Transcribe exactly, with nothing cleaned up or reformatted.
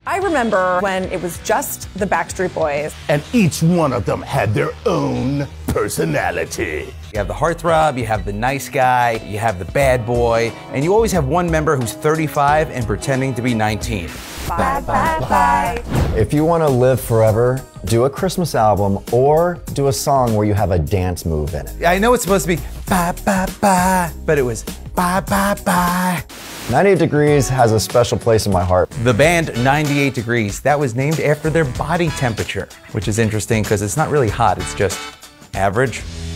I remember when it was just the Backstreet Boys. And each one of them had their own personality. You have the heartthrob, you have the nice guy, you have the bad boy, and you always have one member who's thirty-five and pretending to be nineteen. Bye, bye, bye. If you want to live forever, do a Christmas album or do a song where you have a dance move in it. I know it's supposed to be bye, bye, bye, but it was bye, bye, bye. ninety-eight Degrees has a special place in my heart. The band ninety-eight Degrees, that was named after their body temperature, which is interesting because it's not really hot, it's just average.